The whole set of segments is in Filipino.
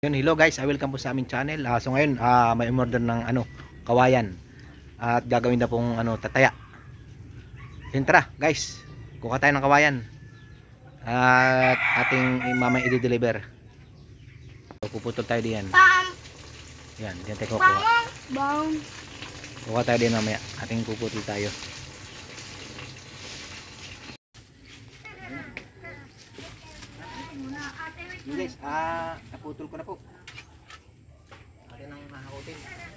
Yun, hello guys, welcome po sa aming channel. So ngayon, may umorder ng kawayan. At gagawin na pong tataya. Yun, tara guys, kuha tayo ng kawayan. At ating mamay i-deliver. So, puputol tayo diyan. Yan, diyan tayo kukuha. Kuha tayo din mamaya. Ating puputol tayo. Yun guys, naputol ko na po. Atin ang hahakutin.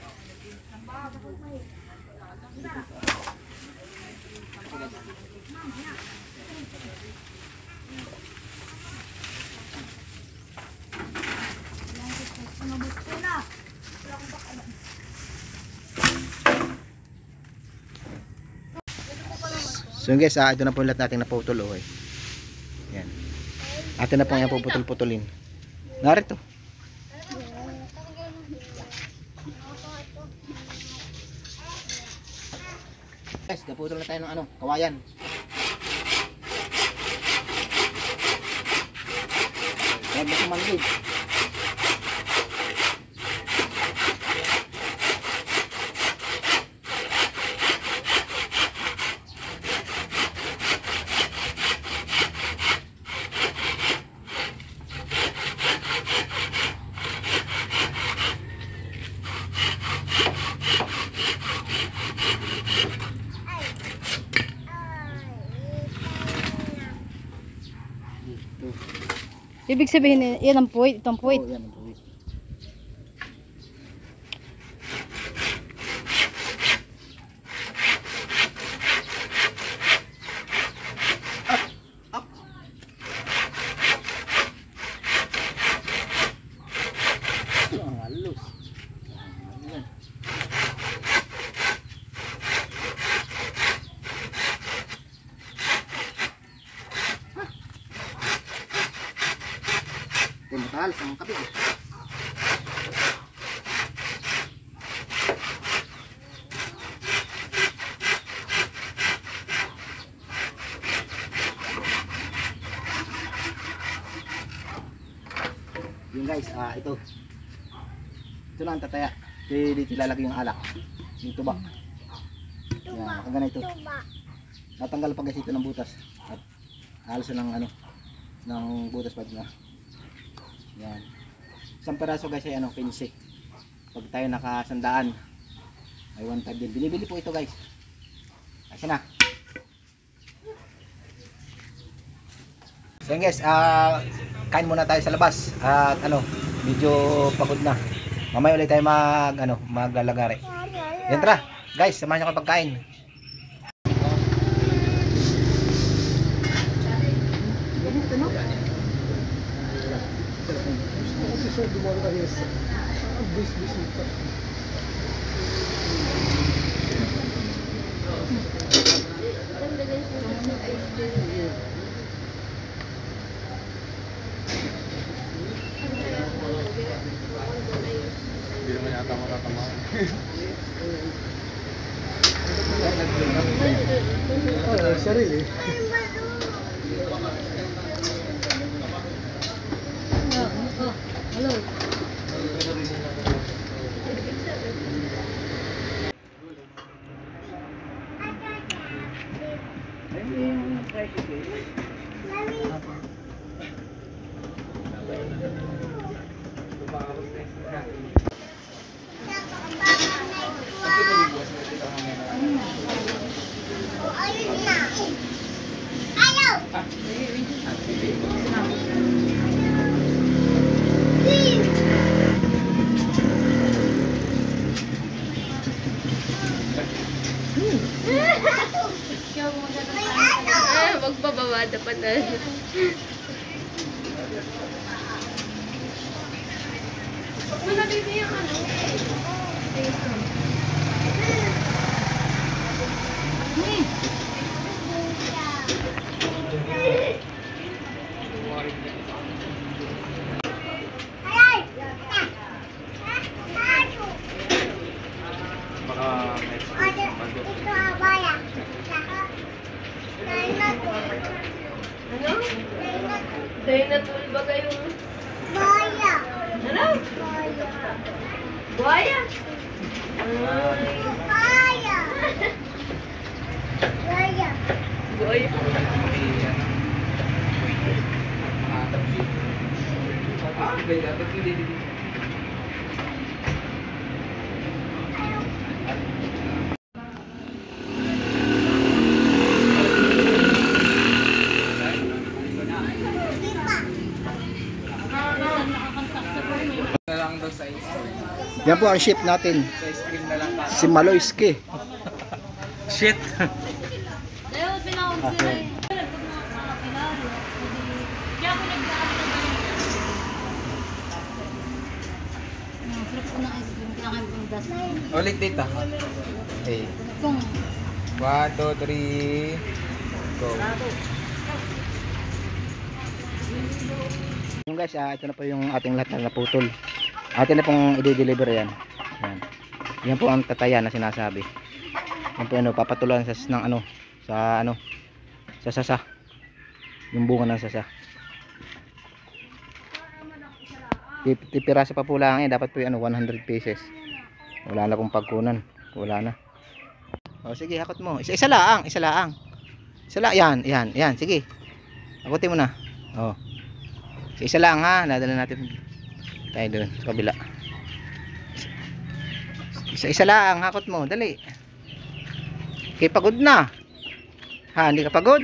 So yun guys, ito na po lahat natin naputol. Okay. Yan. Atin na po yan puputol-putulin. Narito. Guys, naputol na tayo ng kawayan. Huwag na kumanggig. Ibig sabihin, yan ang puwit, itong puwit. Oh, yan ang puwit. Up! Up! Ang halos. Yan. Matalas ang kape. Yun guys, ito na ang tataya. Dito ilalagay yung alak, yung tuba. Yan, hanggang na ito. Natanggal pa guys ito ng butas at halos ng ng butas pag na. Yan. Isang peraso guys ay 15. Pag tayo nakasandaan ay 1.5 din. Binibili po ito guys. Kasi na. So yun guys, kain muna tayo sa labas. At medyo pagod na. Mamaya ulit tayo maglalagari. Yan, tara. Guys, samahan niyo ko pagkain. Hindi naman yata matatama. Sarili. Hello. Magpabawada pa na. Wala dito yung Dahil natulba kayong... Baya! Ano? Buhaya. Buhaya. Yan po ang ship natin. Si Maloyski. Shit! Dahil pinakon sila eh. Kaya ako sarap ko ng ice cream. Kinakain ko ng dust. Ulit dito. Okay. Kung 1, 2, 3. Go. Yung guys, ito na po yung ating lahat na naputol. Atin na pong i-deliver yan. Yan. Yan po ang tataya na sinasabi. Yan po ano, papatulan sa ng ano, sa ano, sa sasa. Yung bunga ng sasa. Tipirasa pa po lang dapat po yung ano, 100 pieces. Wala na pong pagkunan. Wala na. O sige, hakot mo. Isa lang, isa lang. Isa lang, yan, sige. Hakotin mo na. O. Isa lang ha, nadala natin tayo doon sa kabila. Isa lang, hakot mo, dali. Okay, pagod na. Ha, hindi ka pagod?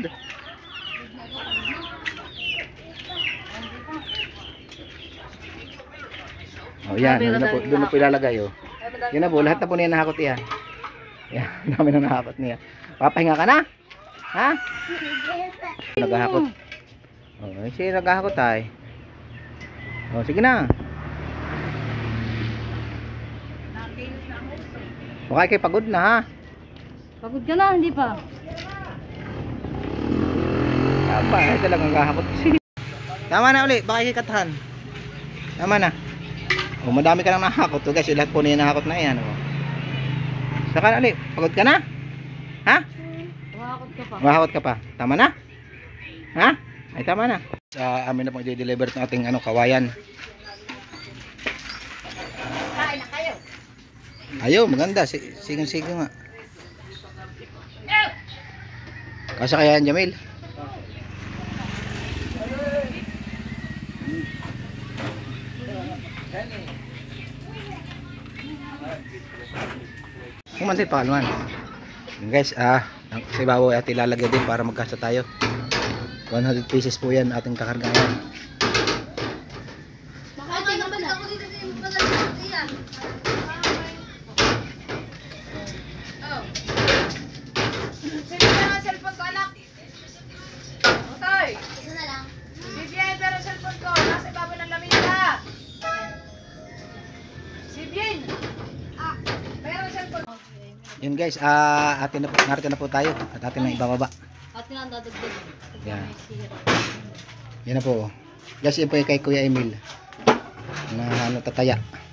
Oh, yan, doon na po ilalagay oh. Yan na po, lahat na po niya nahakot yan. Yan, dami na nahakot niya. Papahinga ka na? Ha? Naghahakot. Oh, sige, naghahakot tayo. Oh, sige na. Baka kayo pagod na ha. pagod ka na, hindi pa. Tama, talagang gahakot kasi. Tama na uli, baka ikikatahan. Tama na. Oh, madami ka nang nahakot. So guys, lahat po niya nahakot na yan. Oh. Saka na uli, pagod ka na? Ha? Wakakot ka pa. Mahakot ka pa. Tama na? Ha? Ay tama na. Sa amin na pong i-deliver ng ating ano, kawayan. Kain na kayo. Ayaw, maganda. Sigang-sigang nga. Kasya kaya yan, Jamil? Kumansin pa kalman. Guys, sa ibabaw at ilalagay din para magkasa tayo. 100 pieces po yan ating kakargahan. Makakay naman ako dito sa yung pagkakas yan. Oh. Sino na ang cellphone ko, anak? Otoy! Isa na lang. Vivian, pero cellphone ko. Nasa ibabaw ng lamisa. Vivian! Mayroon cellphone. Yun guys, narito na po tayo at atin na ibababa. At pinandadagdag. Yan. Yan na po. Guys, yun po yung kay Kuya Emil na ano, tataya.